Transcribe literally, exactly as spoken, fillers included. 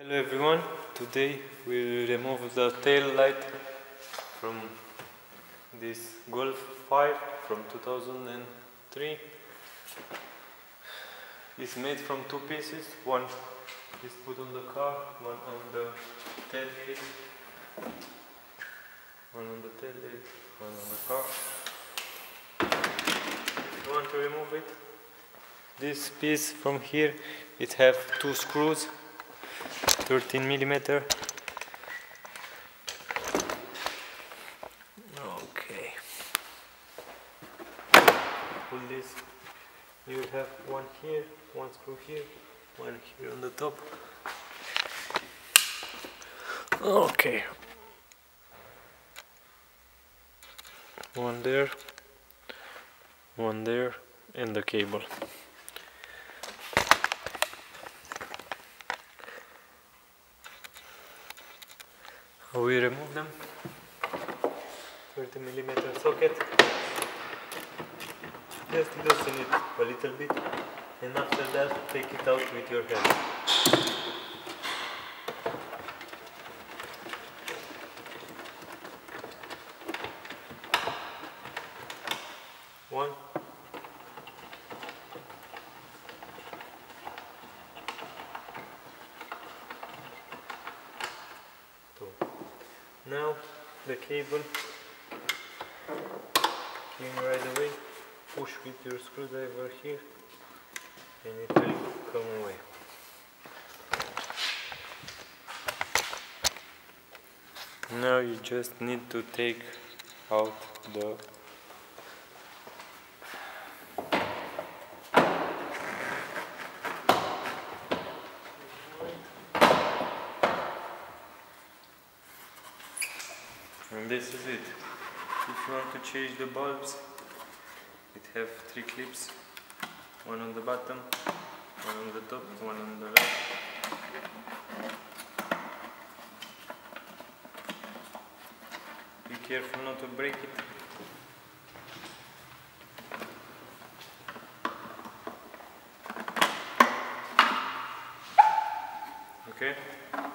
Hello everyone, today we will remove the tail light from this Golf five from two thousand three. It's made from two pieces, one is put on the car, one on the tailgate, one on the tailgate, one on the car. If you want to remove it, this piece from here, it have two screws, thirteen millimeter. Okay. Pull this. You will have one here, one screw here, one here on the top. Okay. One there, one there, and the cable. We remove them. thirty millimeter socket. Just loosen it a little bit, and after that take it out with your hand. One. Now the cable came right away. Push with your screwdriver here and it will come away. Now you just need to take out the and this is it. If you want to change the bulbs, it have three clips, one on the bottom, one on the top, one on the left. Be careful not to break it. Okay?